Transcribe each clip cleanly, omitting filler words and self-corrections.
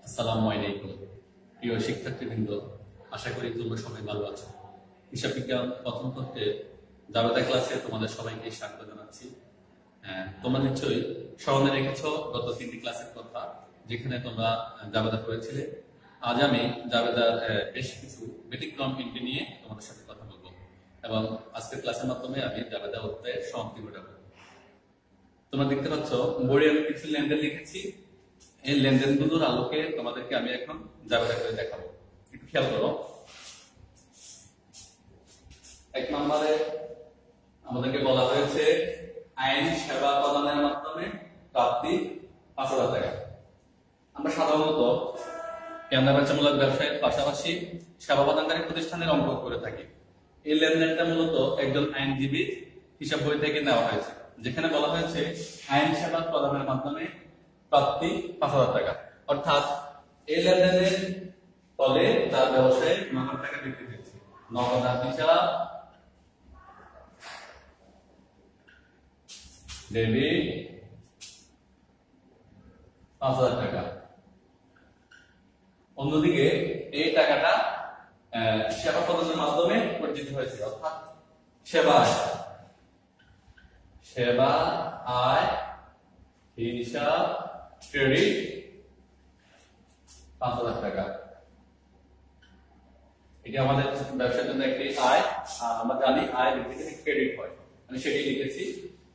আসসালামু আলাইকুম প্রিয় শিক্ষার্থীবৃন্দ, আশা করি তোমরা সবাই ভালো আছো। হিসাব বিজ্ঞান প্রথম পত্রের জাবেদা ক্লাসে তোমাদের সবাইকে স্বাগত জানাচ্ছি। তোমরা নিশ্চয়ই স্মরণে রেখেছো গত 3টি ক্লাসের কথা, যেখানে তোমরা জাবেদা করেছিলে। আজ আমি জাবেদার বেশ কিছু ব্যতিক্রম এন্ট্রি নিয়ে তোমাদের সাথে কথা বলবো এবং আজকের ক্লাসের মাধ্যমে আমি জাবেদা অধ্যায়ের সমাপ্তি ঘটাবো। তোমরা দেখতে পাচ্ছ বোর্ডে আমি কিছু লেনদেন লিখেছি। এই লেনদেনগুলোর আলোকে তোমাদেরকে আমি এখন জাবেদা করে দেখাবো। একটু খেয়াল করো। 1 নম্বরে আমাদেরকে বলা হয়েছে আইন সেবা প্রদানের মাধ্যমে প্রাপ্তি 5,000 টাকা। আমরা সাধারণত কেন্দ্রবাচ্চামূলক ব্যবসায়ের পাশাপাশি সেবা প্রদানকারী প্রতিষ্ঠানের অঙ্ক করে থাকি। এই লেনদেনটা মূলত একজন আইনজীবীর হিসাব বই থেকে নেওয়া হয়েছে, যেখানে বলা হয়েছে আইন সেবা প্রদানের মাধ্যমে প্রাপ্তি 5,000 টাকা। অর্থাৎ এই লেনদেনের ফলে তার ব্যবসায় নগদ টাকা বৃদ্ধি পেয়েছে। নগদ হিসাব ডেবিট 5,000 টাকা। অন্যদিকে এই টাকাটা সেবা প্রদানের মাধ্যমে অর্জিত হয়েছে, অর্থাৎ সেবা আয় হিসাব ক্রেডিট 5,000 টাকা। এটি আমাদের ব্যবসার জন্য একটি আয়, আর আমরা জানি আয় ভিত্তিতে ক্রেডিট হয়, আমি সেটি লিখেছি।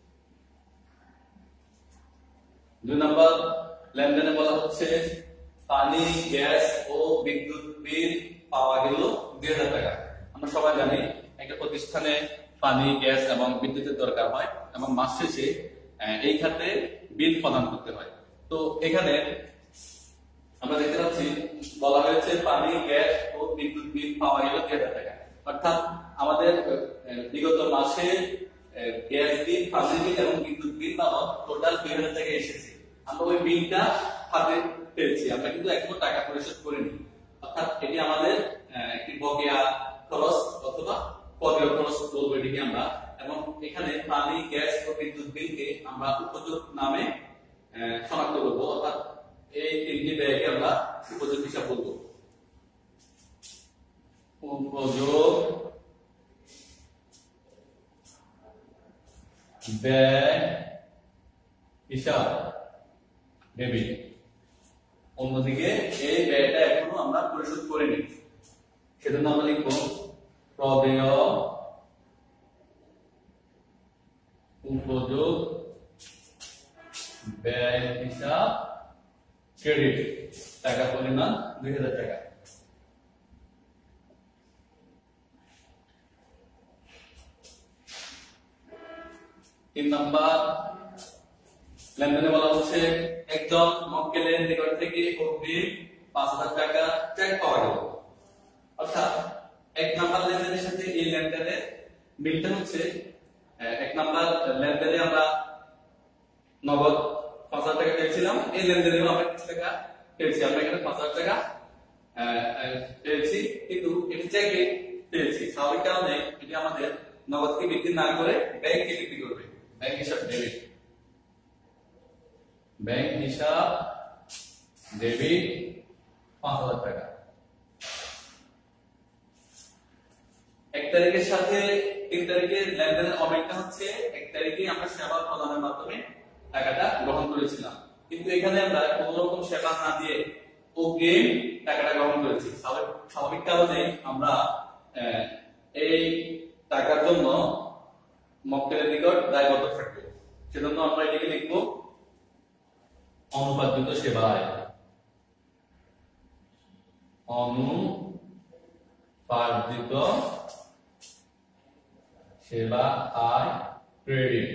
2 নম্বর লেনদেনে বলা হচ্ছে পানি, গ্যাস ও বিদ্যুৎ বিল পাওয়া গেল 2,000 টাকা। আমরা সবাই জানি একটা প্রতিষ্ঠানে পানি, গ্যাস এবং বিদ্যুতের দরকার হয় এবং মাস শেষে এই খাতে বিল প্রদান করতে হয়। তো এখানে আমরা দেখতে পাচ্ছি বলা হয়েছে পানি, গ্যাস ও বিদ্যুৎ বিল পাওয়া গেল 2,000 টাকা। অর্থাৎ আমাদের বিগত মাসে গ্যাস বিল, পানি বিল এবং বিদ্যুৎ বিল নামক টোটাল 2,000 টাকা এসেছে। আমরা ওই বিলটা হাতে পেয়েছি, আমরা কিন্তু এখনো টাকা পরিশোধ করিনি। অর্থাৎ এটি আমাদের একটি বকেয়া খরচ অথবা পদেয় খরচ বলবো এটিকে আমরা। এবং এখানে পানি, গ্যাস ও বিদ্যুৎ বিলকে আমরা উপযোগ নামে শনাক্ত করবো, অর্থাৎ এই 3টি ব্যয়কে আমরা উপযোগ হিসাব বলবো। উপযোগ ব্যয় হিসাব ডেবিট। অন্যদিকে এই ব্যয়টা এখনো আমরা পরিশোধ করিনি, সেজন্য আমরা লিখবো প্রদেয় উপযোগ ব্যয় হিসাব ক্রেডিট। টাকা পরিমাণ 2,000 টাকা। 3 নম্বর লেনদেনে বলা হচ্ছে একজন মক্কেলের নিকট থেকে অগ্রিম 5,000 টাকা চেক পাওয়া গেল। অর্থাৎ 1 নম্বর লেনদেনের সাথে এই লেনদেনের মিলটা হচ্ছে 1 নম্বর লেনদেনে আমরা নগদ 5,000 টাকা পেয়েছিলাম, এই লেনদেনেও আমরা কিছু টাকা পেয়েছি। আমরা এখানে 5,000 টাকা পেয়েছি, কিন্তু এটি চেকে পেয়েছি। স্বাভাবিক কারণে এটি আমাদের নগদকে বিক্রি না করে ব্যাংকে বিক্রি করবে। ব্যাংক হিসাব ডেবিট, ব্যাংক হিসাব ডেবিট 5,000 টাকা। 1 তারিখের সাথে 3 তারিখের লেনদেনের অমিলটা হচ্ছে 1 তারিখে আমরা সেবা প্রদানের মাধ্যমে টাকাটা গ্রহণ করেছিলাম, কিন্তু এখানে আমরা কোন রকম সেবা না দিয়ে অগ্রিম টাকাটা গ্রহণ করেছি। স্বাভাবিক কারণে আমরা এই টাকার জন্য মক্কেলের নিকট দায়বদ্ধ থাকবো, সেজন্য আমরা এটাকে লিখবো অনুপার্জিত সেবা আয়। অনুপার্জিত সেবা আয় ক্রেডিট।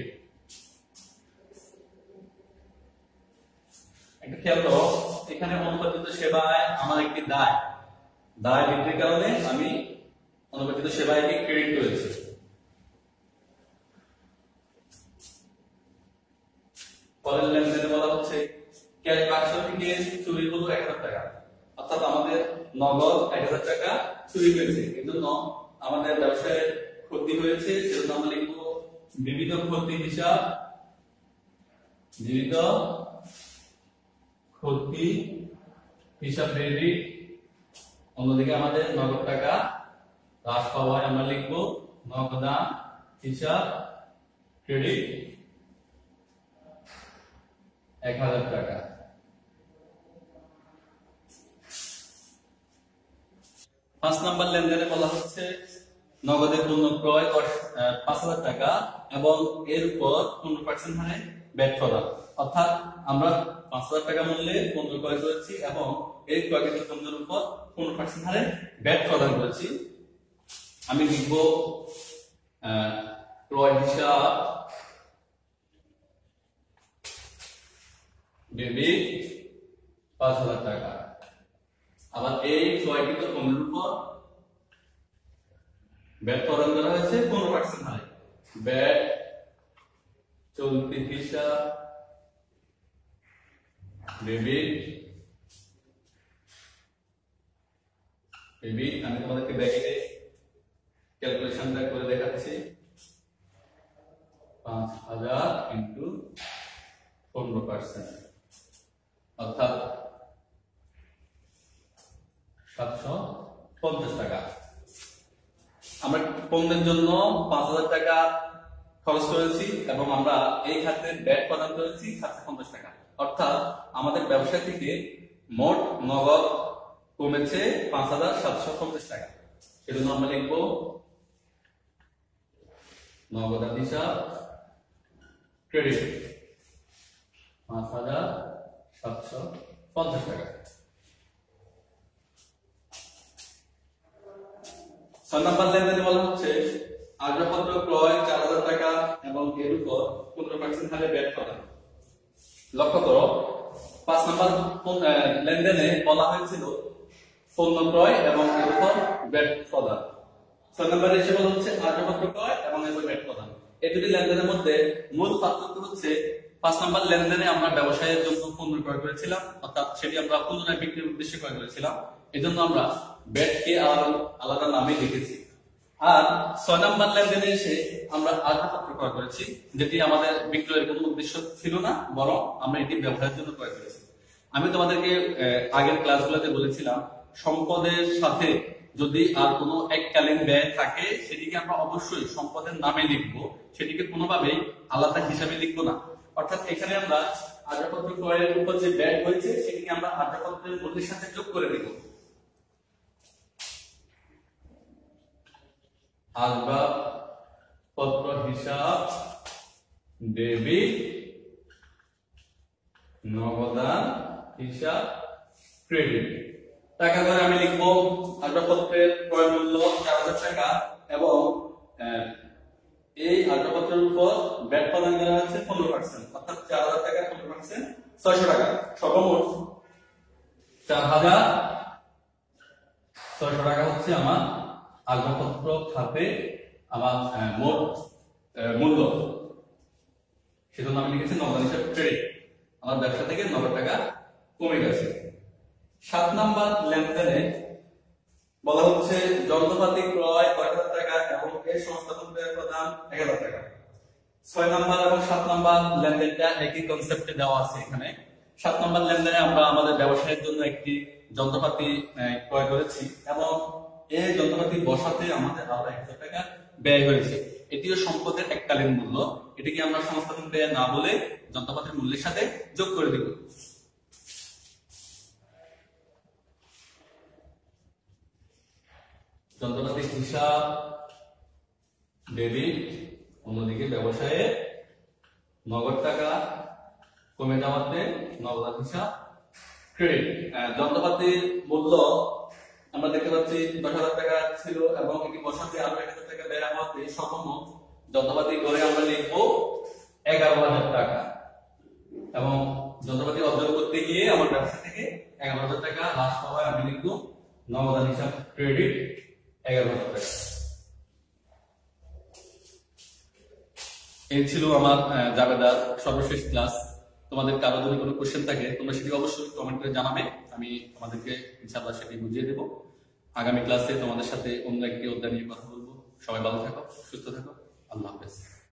একটা খেয়াল করো, এখানে অনুপার্জিত সেবা আয় আমার একটি দায় বৃদ্ধির কারণে আমি অনুপার্জিত সেবা আয়কে ক্রেডিট করেছি। পরের লেনদেনে বলা হচ্ছে ক্যাশ বাক্স থেকে চুরি হলো 1,000 টাকা। অর্থাৎ আমাদের নগদ 1,000 টাকা চুরি হয়েছে, এই জন্য আমাদের ব্যবসায়ের ক্ষতি হয়েছে, সেজন্য আমরা লিখবো বিবিধ ক্ষতি হিসাব, বিবিধ ক্ষতি হিসাব ডেবিট, অন্যদিকে আমাদের নগদ টাকা হ্রাস পাওয়ায় আমরা লিখবো নগদান হিসাব ক্রেডিট 1000 টাকা। 5 নম্বর লেনদেনে বলা হচ্ছে নগদে পণ্য ক্রয় 5000 টাকা এবং এর উপর 15% হারে ব্যাট প্রদান। অর্থাৎ আমরা 5000 টাকা মূল্যে পণ্য ক্রয় করেছি এবং এই ক্রয়কৃত পণ্যের উপর 15% হারে ব্যাট প্রদান করেছি। আমি লিখব ক্রয় হিসাব ডেবিট 5000 টাকা। আবার এই ক্রয়কৃত পণ্যের উপর ব্যাট প্রদান করা হয়েছে 15% হারে। ব্যাট চলতি হিসাব ডেবিট আমি তোমাদেরকে ব্যাকেটে ক্যালকুলেশনটা করে দেখাচ্ছি। 5000 ইনটু 15% অর্থাৎ 750 টাকা। আমরা পণ্যের জন্য 5000 টাকা খরচ করেছি এবং আমরা এই খাতে ব্যাট প্রদান করেছি 750 টাকা। অর্থাৎ আমাদের ব্যবসা থেকে মোট নগদ কমেছে 5750 টাকা। সেজন্য আমরা লিখব নগদান হিসাব ক্রেডিট 5750 টাকা। 6 নম্বর লেনদেনে বলা হচ্ছে আসবাবপত্র ক্রয় 4000 টাকা এবং এর উপর 15% হারে ব্যাট প্রদান। লক্ষ্য করো 5 নম্বর লেনদেনে বলা হয়েছিল পণ্য ক্রয় এবং এর উপর ব্যাট প্রদান। 6 নম্বরে এসে বলা হচ্ছে আসবাবপত্র ক্রয় এবং এর উপর ব্যাট প্রদান। এই দুটি লেনদেনের মধ্যে মূল পার্থক্য হচ্ছে 5 নম্বর লেনদেনে আমরা ব্যবসায়ের জন্য পণ্য ক্রয় করেছিলাম, অর্থাৎ সেটি আমরা পুনরায় বিক্রির উদ্দেশ্যে ক্রয় করেছিলাম। এজন্য আমরা ব্যাটকে আলাদা নামে লিখেছি। আর 6 নম্বর লেনদেনে এসে আমরা আসবাবপত্র ক্রয় করেছি, যেটি আমাদের বিক্রয়ের কোনো উদ্দেশ্য ছিল না, বরং আমরা এটি ব্যবহারের জন্য ক্রয় করেছি। আমি তোমাদেরকে আগের ক্লাসগুলোতে বলেছিলাম সম্পদের সাথে যদি আর কোনো এককালীন ব্যয় থাকে সেটিকে আমরা অবশ্যই সম্পদের নামে লিখবো, সেটিকে কোনোভাবেই আলাদা হিসাবে লিখবো না। অর্থাৎ এখানে আমরা আসবাবপত্র ক্রয়ের উপর যে ব্যয় হয়েছে সেটিকে আমরা আসবাবপত্রের মূল্যের সাথে যোগ করে দেব। আসবাবপত্র হিসাব ডেবিট নগদান হিসাব ক্রেডিট। টাকা করে আমি লিখবো আসবাবপত্রের ক্রয় মূল্য 4000 টাকা এবং এই আসবাবপত্রের উপর ব্যাট প্রদান করা হচ্ছে 15%, অর্থাৎ 4000 টাকা 15% 600 টাকা। সর্বমোট 4600 টাকা হচ্ছে আমার আসবাবপত্র খাতে আমার মোট মূল্য। সেজন্য আমি লিখেছি নগদ হিসাব ক্রেডিট। আমার ব্যবসা থেকে নগদ টাকা কমে গেছে। 7 নম্বর লেনদেনে বলা হচ্ছে যন্ত্রপাতি ক্রয় 5000 টাকা এবং এর সংস্থাপন ব্যয় প্রদান 1000 টাকা। 6 নম্বর এবং 7 নম্বর লেনদেনটা একই কনসেপ্টে দেওয়া আছে এখানে। 7 নম্বর লেনদেনে আমরা আমাদের ব্যবসায়ের জন্য একটি যন্ত্রপাতি ক্রয় করেছি এবং এই যন্ত্রপাতি বসাতে আমাদের আরো 1000 টাকা ব্যয় হয়েছে। এটিও সম্পদের এককালীন মূল্য। এটিকে আমরা সংস্থাপন ব্যয় না বলে যন্ত্রপাতির মূল্যের সাথে যোগ করে দেব। যন্ত্রপাতি হিসাব ডেবিট, অন্যদিকে ব্যবসায়ে নগদ টাকা কমে যাওয়াতে নগদ হিসাব ক্রেডিট। যন্ত্রপাতির মূল্য আমরা দেখতে পাচ্ছি 10,000 টাকা ছিল এবং এটি বসাতে আরো 1000 টাকা ব্যয় হওয়াতে সর্বমোট যন্ত্রপাতি করে আমরা লিখবো 11,000 টাকা এবং যন্ত্রপাতি অর্জন করতে গিয়ে আমার ব্যবসা থেকে 11,000 টাকা হ্রাস পাওয়ায় আমি লিখবো নগদ হিসাব ক্রেডিট 11,000 টাকা। এই ছিল আমার জাবেদার সর্বশেষ ক্লাস। তোমাদের কারো যদি কোনো কোশ্চেন থাকে তোমরা সেটি অবশ্যই কমেন্ট করে জানাবে, আমি তোমাদেরকে ইনশাআল্লাহ সেটি বুঝিয়ে দেব। আগামী ক্লাসে তোমাদের সাথে অন্য একটি অধ্যায় নিয়ে কথা বলবো। সবাই ভালো থাকো, সুস্থ থাকো, আল্লাহ হাফেজ।